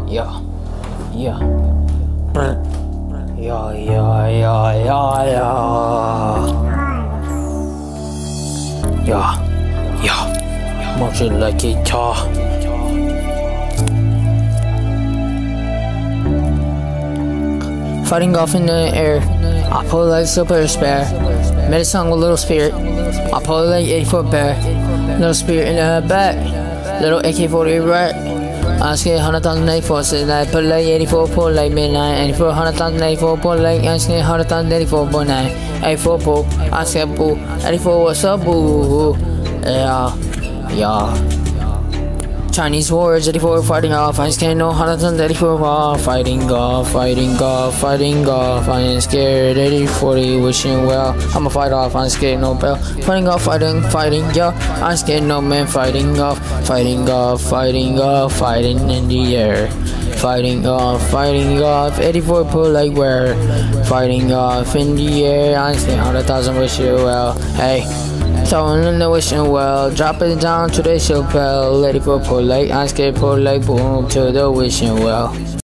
Yeah, yeah, yeah, yeah, yeah, yeah, yeah, yeah, yeah, motion like a guitar. Fighting off in the air, I pull like super spare. Made a song with little spirit, I pull like 8-foot bear. Little spirit in the back, little AK-40 rack. I skate 100,000 84, so I put like 84, pull like midnight. 84, 100,000 84, pull like I skate 100,000 84.9. 84 pull, I skate boo. 84, what's up, boo? Yeah, yeah. Chinese wars, 84 fighting off. I scared no 184 off. Fighting off, fighting off, fighting off. I ain't scared, 80-40, wishing well. I'ma fight off, I'm scared no bell. Fighting off, fighting, yeah. I'm scared no man, fighting off, fighting off, fighting off, fighting in the air. Fighting off, 84 pull like where? Fighting off in the air, I'm scared 100,000, wish you well. Hey. Throwing in the wishing well, drop it down to the Chappelle. 84 pull like, I'm scared pull like boom to the wishing well.